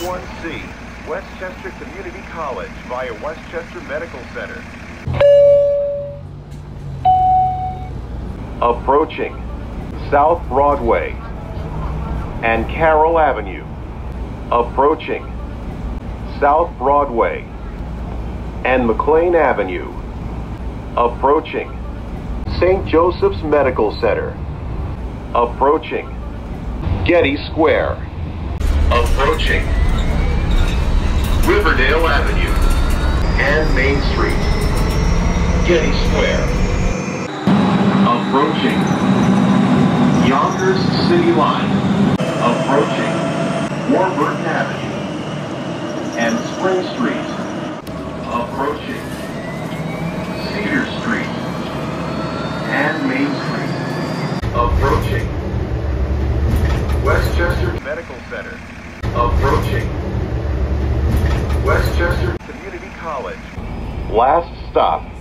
W1C, Westchester Community College via Westchester Medical Center. Approaching South Broadway and Carroll Avenue. Approaching South Broadway and McLean Avenue. Approaching St. Joseph's Medical Center. Approaching Getty Square. Approaching Riverdale Avenue and Main Street. Getty Square. Approaching Yonkers City Line. Approaching Warburton Avenue and Spring Street. Approaching Cedar Street and Main Street. Approaching Westchester Medical Center. Approaching Westchester Community College. Last stop,